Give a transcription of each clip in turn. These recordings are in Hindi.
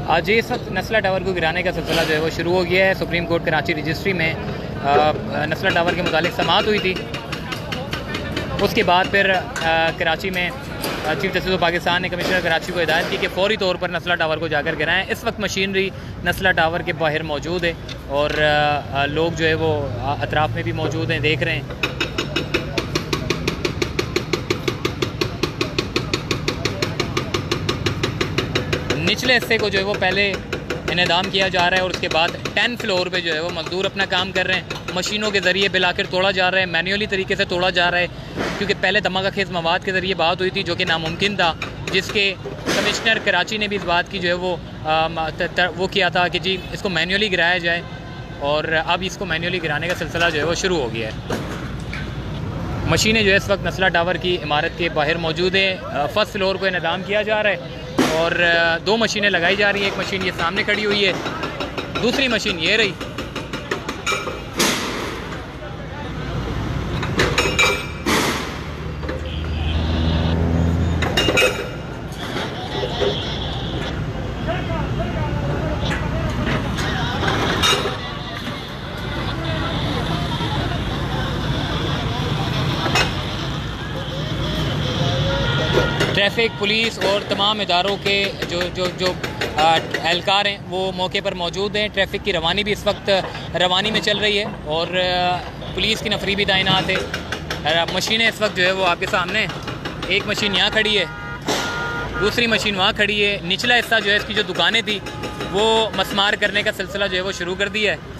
आज इस वक्त नस्ला टावर को गिराने का सिलसिला जो है वो शुरू हो गया है। सुप्रीम कोर्ट कराची रजिस्ट्री में नस्ला टावर के मुतालिक समाअत हुई थी। उसके बाद फिर कराची में चीफ जस्टिस ऑफ पाकिस्तान ने कमिश्नर कराची को हिदायत की कि फौरी तौर पर नस्ला टावर को जाकर गिराएं। इस वक्त मशीनरी नस्ला टावर के बाहर मौजूद है और लोग जो है वो अतराफ़ में भी मौजूद हैं, देख रहे हैं। निचले हिस्से को जो है वो पहले इनेदाम किया जा रहा है और उसके बाद 10 फ्लोर पे जो है वो मज़दूर अपना काम कर रहे हैं। मशीनों के ज़रिए बिलाकर तोड़ा जा रहा है, मैन्युअली तरीके से तोड़ा जा रहा है, क्योंकि पहले धमाका खेज़ मवाद के ज़रिए बात हुई थी जो कि नामुमकिन था, जिसके कमिश्नर कराची ने भी इस बात की जो है वो किया था कि जी इसको मैन्युअली गिराया जाए, और अब इसको मैन्युअली गिराने का सिलसिला जो है वो शुरू हो गया है। मशीनें जो है इस वक्त नस्ला टावर की इमारत के बाहर मौजूद हैं। फर्स्ट फ्लोर को इनेदाम किया जा रहा है और 2 मशीनें लगाई जा रही हैं। एक मशीन ये सामने खड़ी हुई है, दूसरी मशीन ये रही। ट्रैफिक पुलिस और तमाम इदारों के जो एहलकार हैं वो मौके पर मौजूद हैं। ट्रैफिक की रवानी भी इस वक्त रवानी में चल रही है और पुलिस की नफरी भी तैनात है। मशीनें इस वक्त जो है वो आपके सामने, एक मशीन यहाँ खड़ी है, दूसरी मशीन वहाँ खड़ी है। निचला हिस्सा जो है इसकी जो दुकानें थी वो मसमार करने का सिलसिला जो है वो शुरू कर दिया है।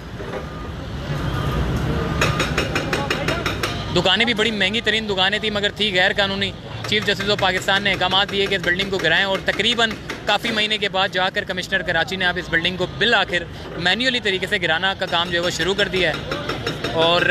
दुकानें भी बड़ी महंगी तरीन दुकानें थी मगर थी गैर कानूनी। चीफ जस्टिस ऑफ पाकिस्तान ने अहकाम दिए कि इस बिल्डिंग को गिराएं और तकरीबन काफ़ी महीने के बाद जाकर कमिश्नर कराची ने अब इस बिल्डिंग को बिल आखिर मैन्युअली तरीके से गिराना का काम जो है वो शुरू कर दिया है। और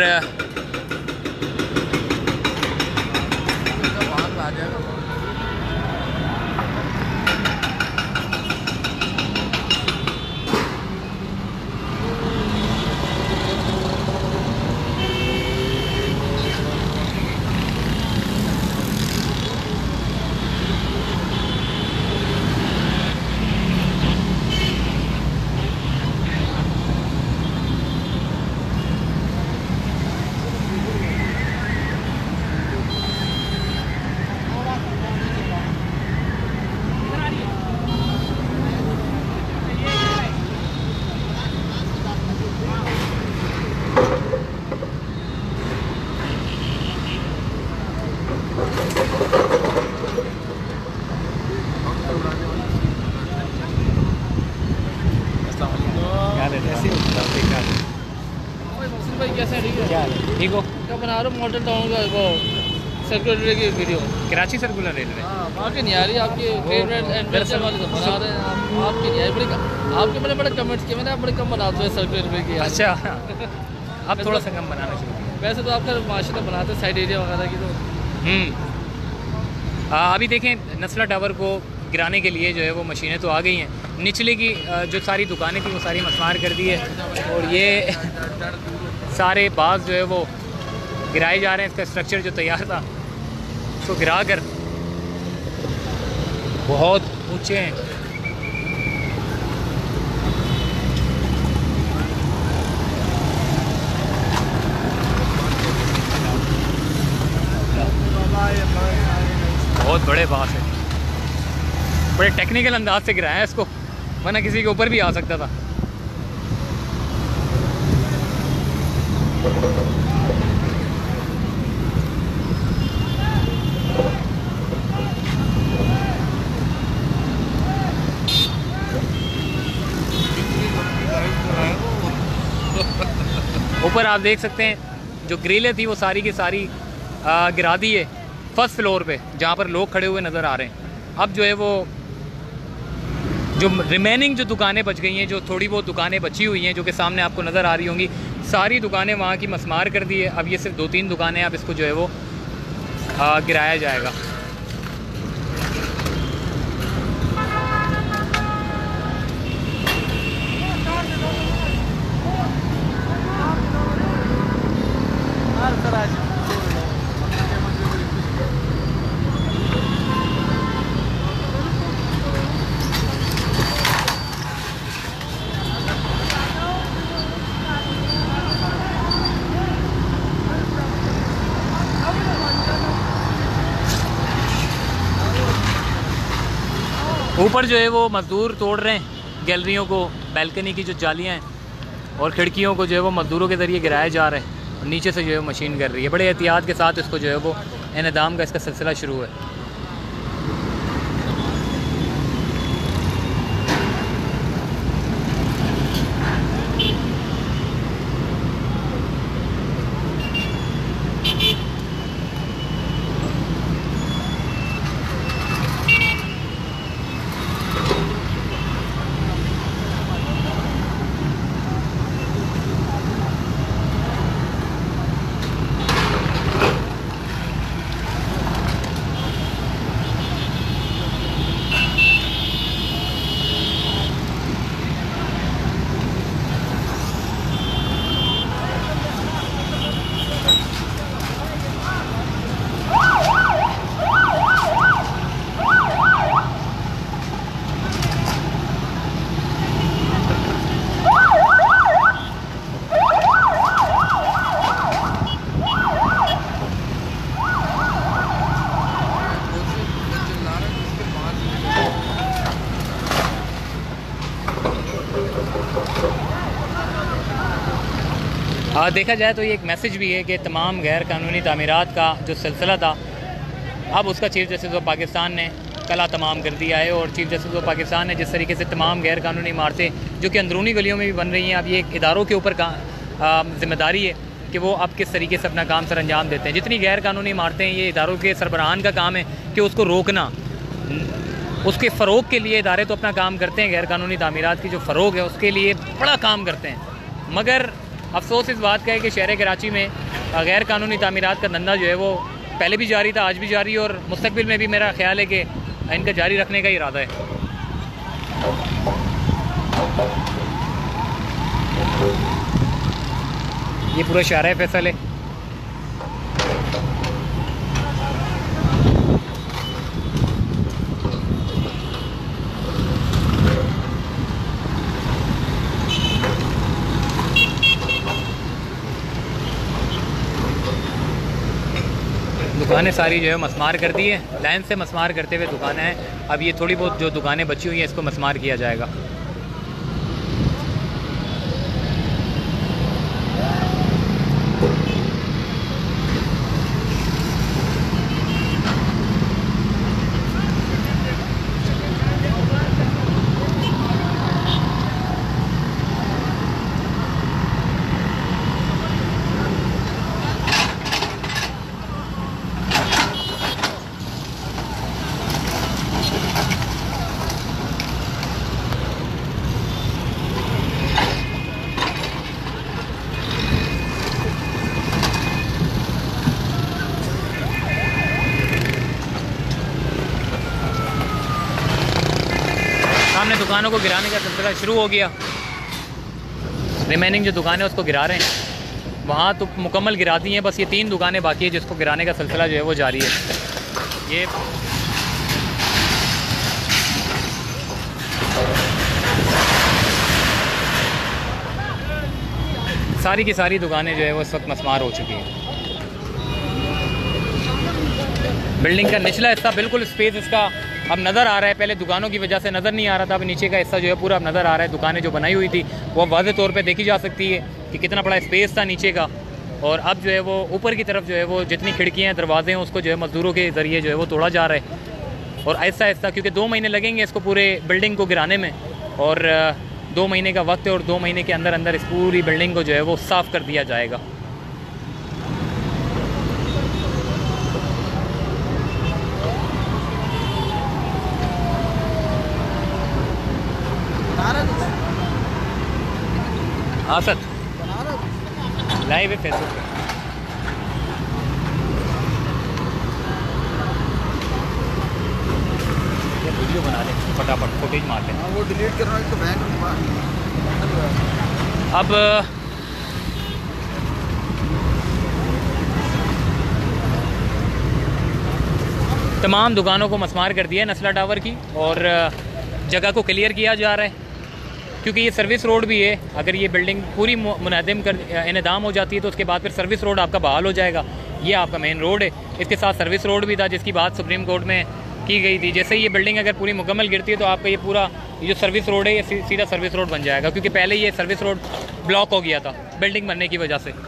ठीक हो क्या बना रहा हूँ मॉडल टाउन का वो सर्कुलर रेलवे की वीडियो। कराची सर्कुलर रेलवे वहाँ की नहीं आ रही, आपकी फेवरेट एडवेंचर वाले तो बना रहे हैं, आपकी नहीं आ रही। आपके मैंने बड़े कमेंट्स किए, मैंने बड़े कम बनाते हैं सर्कुलर रेलवे की। अच्छा, अब थोड़ा सा कम बनाना शुरू किया। वैसे तो आप फिर माशाल्लाह बनाते साइड एरिया वगैरह की तो। अभी देखें नस्ला टावर को गिराने के लिए जो है वो मशीनें तो आ गई हैं। निचले की जो सारी दुकानें थी वो सारी मसमार कर दी है और ये सारे बाज़ जो है वो गिराए जा रहे हैं। इसका स्ट्रक्चर जो तैयार था उसको गिरा कर बहुत ऊंचे हैं। बहुत बड़े बास है, बड़े टेक्निकल अंदाज से गिराया है इसको, वरना किसी के ऊपर भी आ सकता था। ऊपर आप देख सकते हैं जो ग्रिलें थी वो सारी की सारी गिरा दी है फर्स्ट फ्लोर पे, जहाँ पर लोग खड़े हुए नज़र आ रहे हैं। अब जो है वो जो रिमेनिंग जो दुकानें बच गई हैं, जो थोड़ी बहुत दुकानें बची हुई हैं जो कि सामने आपको नज़र आ रही होंगी, सारी दुकानें वहाँ की मसमार कर दी है। अब ये सिर्फ 2-3 दुकानें, अब इसको जो है वो गिराया जाएगा। ऊपर जो है वो मज़दूर तोड़ रहे हैं गैलरियों को, बैल्कनी की जो जालियाँ हैं और खिड़कियों को जो है वो मज़दूरों के ज़रिए गिराया जा रहा है और नीचे से जो है मशीन कर रही है। बड़े एहतियात के साथ इसको जो है वो इंहदाम का इसका सिलसिला शुरू है। देखा जाए तो ये एक मैसेज भी है कि तमाम गैर कानूनी तामीरात का जो सिलसिला था अब उसका चीफ जस्टिस ऑफ पाकिस्तान ने कला तमाम कर दिया है। और चीफ जस्टिस ऑफ पाकिस्तान ने जिस तरीके से तमाम गैर कानूनी इमारतें जो कि अंदरूनी गलियों में भी बन रही हैं, अब ये एक इदारों के ऊपर ज़िम्मेदारी है कि वो अब किस तरीके से अपना काम सर अंजाम देते हैं। जितनी गैर कानूनी इमारतें हैं, ये इदारों के सरबराहान का काम है कि उसको रोकना, उसके फ़रोग के लिए इदारे तो अपना काम करते हैं, गैर कानूनी तामीरात की जो फ़रोग है उसके लिए बड़ा काम करते हैं। मगर अफसोस इस बात का है कि शहर कराची में गैर कानूनी तामीरात का धंधा जो है वो पहले भी जारी था, आज भी जारी है और मुस्तकबिल में भी मेरा ख्याल है कि इनका जारी रखने का इरादा है। ये पूरा शाहराह फैसल है। दुकानें सारी जो है मस्मार कर दी है, लाइन से मस्मार करते हुए दुकानें हैं। अब ये थोड़ी बहुत जो दुकानें बची हुई हैं इसको मस्मार किया जाएगा। सामने दुकानों को गिराने का सिलसिला शुरू हो गया। रिमेनिंग जो दुकानें हैं उसको गिरा रहे हैं, वहाँ तो मुकम्मल गिरा दी हैं, बस ये 3 दुकानें बाकी है जिसको गिराने का सिलसिला जो है वो जारी है। ये सारी की सारी दुकानें जो है वो इस वक्त मस्मार हो चुकी हैं। बिल्डिंग का निचला हिस्सा बिल्कुल स्पेस इसका अब नज़र आ रहा है, पहले दुकानों की वजह से नज़र नहीं आ रहा था। अब नीचे का हिस्सा जो है पूरा अब नज़र आ रहा है। दुकानें जो बनाई हुई थी वो वाज़ेह तौर पे देखी जा सकती है कि कितना बड़ा स्पेस था नीचे का। और अब जो है वो ऊपर की तरफ जो है वो जितनी खिड़कियाँ दरवाजे हैं उसको जो है मज़दूरों के ज़रिए जो है वो तोड़ा जा रहा है। और ऐसा ऐसा क्योंकि 2 महीने लगेंगे इसको पूरे बिल्डिंग को गिराने में, और 2 महीने का वक्त है और 2 महीने के अंदर अंदर इस पूरी बिल्डिंग को जो है वो साफ़ कर दिया जाएगा। हाँ सर, लाइव है फेसबुक पे। ये वीडियो बना ले फटाफट, फुटेज मार लें। वो डिलीट करना है तो बैंक अब तमाम दुकानों को मस्मार कर दिया नस्ला टावर की और जगह को क्लियर किया जा रहा है क्योंकि ये सर्विस रोड भी है। अगर ये बिल्डिंग पूरी मुनहदम कर इनेदाम हो जाती है तो उसके बाद फिर सर्विस रोड आपका बहाल हो जाएगा। ये आपका मेन रोड है, इसके साथ सर्विस रोड भी था जिसकी बात सुप्रीम कोर्ट में की गई थी। जैसे ये बिल्डिंग अगर पूरी मुकम्मल गिरती है तो आपका ये पूरा ये जो सर्विस रोड है ये सीधा सर्विस रोड बन जाएगा, क्योंकि पहले ये सर्विस रोड ब्लॉक हो गया था बिल्डिंग बनने की वजह से।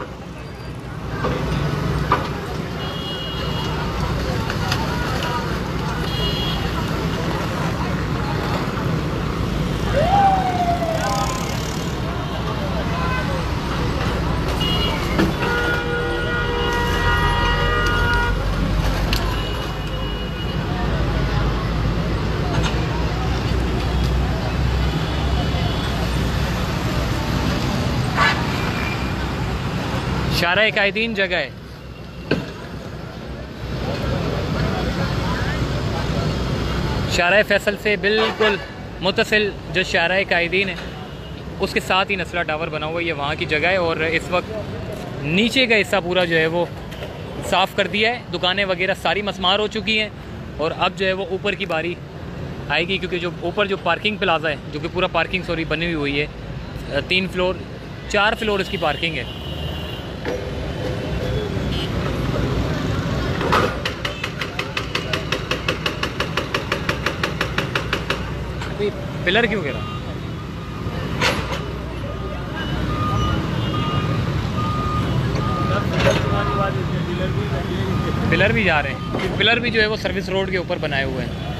शारा कायदीन जगह है। शारा फैसल से बिल्कुल मुतसिल जो शारा कायदीन है उसके साथ ही नस्ला टावर बना हुआ है, ये वहाँ की जगह है। और इस वक्त नीचे का हिस्सा पूरा जो है वो साफ़ कर दिया है, दुकानें वगैरह सारी मसमार हो चुकी हैं। और अब जो है वो ऊपर की बारी आएगी, क्योंकि जो ऊपर जो पार्किंग प्लाजा है, जो कि पूरा पार्किंग सॉरी बनी हुई है, 3 फ्लोर 4 फ्लोर इसकी पार्किंग है। पिलर क्यों गिरा? पिलर भी जा रहे हैं, पिलर भी जो है वो सर्विस रोड के ऊपर बनाए हुए हैं।